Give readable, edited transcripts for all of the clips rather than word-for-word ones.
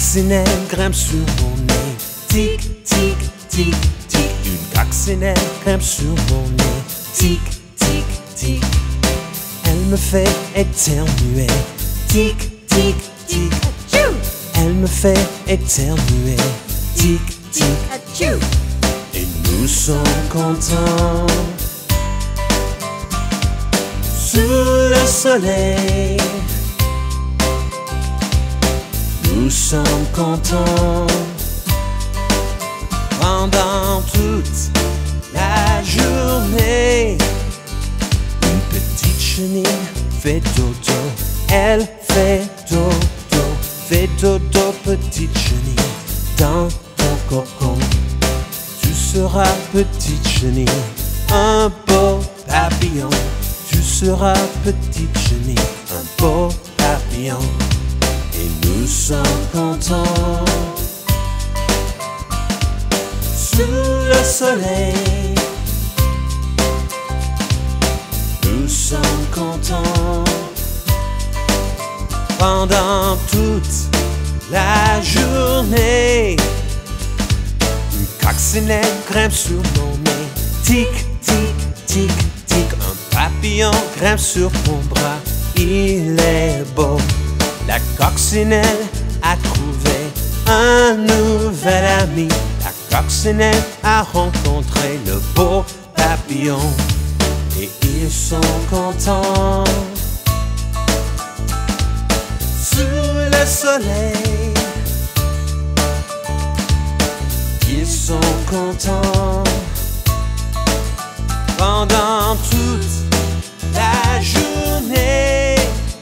coccinelle grimpe sur mon nez. Tic, tic, tic, tic. Une coccinelle grimpe sur mon nez. Tic, tic, tic. Elle me fait éternuer. Tic, tic, tic. Achou! Elle me fait éternuer. Tic, tic. Achou! Et nous sommes contents. Sous le soleil, nous sommes contents. Pendant toute la journée, une petite chenille fait dodo. Elle fait dodo, fait dodo, petite chenille, dans ton cocon. Tu seras, petite chenille, un beau papillon. Tu seras, petite chenille, un beau papillon. Et nous sommes contents. Sous le soleil, nous sommes contents. Pendant toute la journée, une coccinelle grimpe sur mon nez. Tic, tic, tic, tic. Un papillon grimpe sur mon bras. Il est beau. La coccinelle a trouvé un nouvel ami. La coccinelle a rencontré le beau papillon. Et ils sont contents. Sous le soleil, ils sont contents. Pendant toute la journée,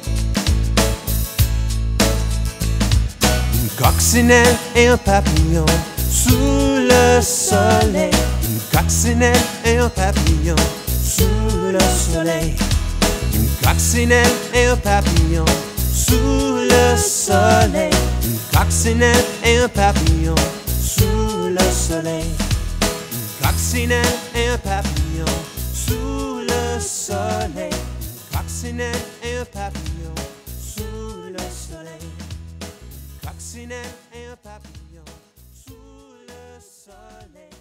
une coccinelle et un papillon sous le soleil. Une coccinelle et un papillon sous le soleil. Une coccinelle et un papillon sous le soleil. Une coccinelle et un papillon sous le soleil. Une coccinelle et un papillon sous le soleil. Une coccinelle et un papillon sous le soleil. Une coccinelle et un papillon sous le soleil.